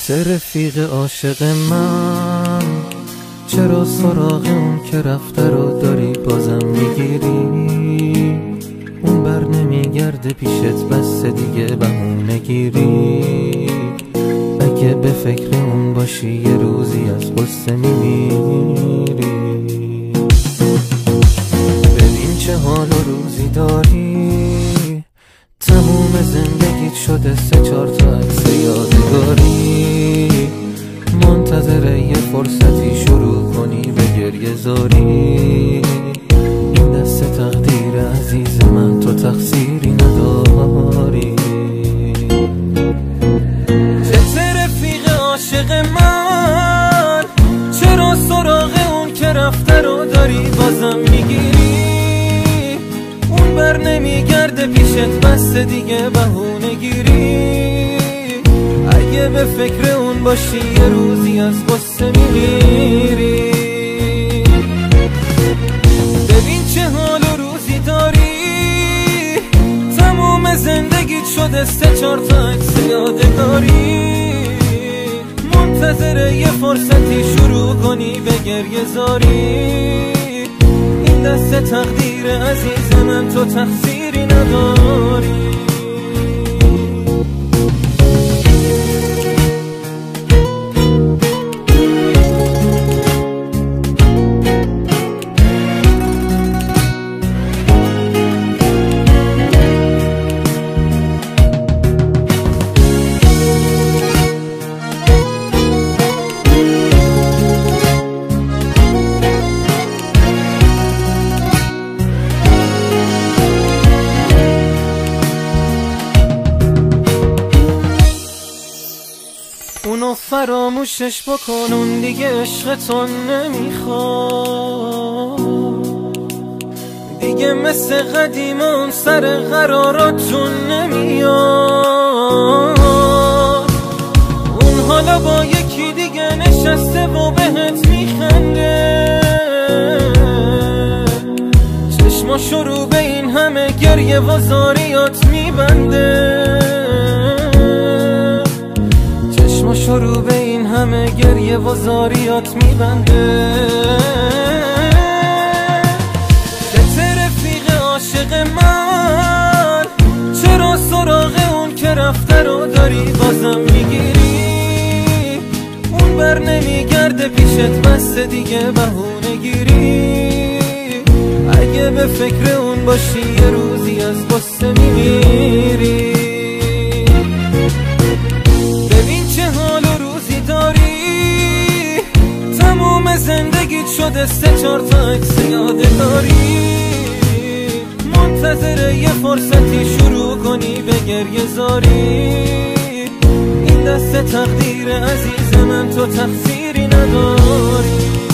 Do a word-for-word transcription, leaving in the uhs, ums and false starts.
چه رفیق عاشق من، چرا سراغ اون که رفته رو داری بازم میگیری؟ اون بر نمیگرده پیشت بس دیگه بهونه گیری. اگه به فکر اون باشی یه روزی از غصه میمیری. ببین چه حال و روزی داری، تموم زندگیت شده سه چهار تا عکس یادگاری. منتظر یه فرصتی شروع کنی به گریه زاری. این دست تقدیر عزیز من، تو تقصیری نداری. چه رفیق عاشق من، چرا سراغ اون که رفته رو داری بازم میگیری؟ اون بر نمیگرده پیشت بس دیگه بهونه گیری. اگه به فکر اون باشی یه روزی از غصه میمیری. ببین چه حال و روزی داری، تموم زندگیت شده سه چهار تا عکس یادگاری. منتظر یه فرصتی شروع کنی به گریه زاری. این دست تقدیر عزیز من، تو تقصیری نداری. اونو فراموشش بکن، اون دیگه عشقتون نمیخواد دیگه، مثل قدیمون سر قراراتون نمیاد. اون حالا با یکی دیگه نشسته و بهت میخنده، چشماشو رو به این همه گریه و زاریات میبنده. شروع به این همه گریه و زاریات میبنده. چه رفیق عاشق من، چرا سراغ اون که رفته رو داری بازم میگیری؟ اون بر نمیگرده پیشت بس دیگه بهونه گیری. اگه به فکر اون باشی یه روزی از غصه میمیری. زندگیت شده سه چهار تا عکس یادگاری. منتظر یه فرصتی شروع کنی به گریه زاری. این دست تقدیر عزیز من، تو تقصیری نداری.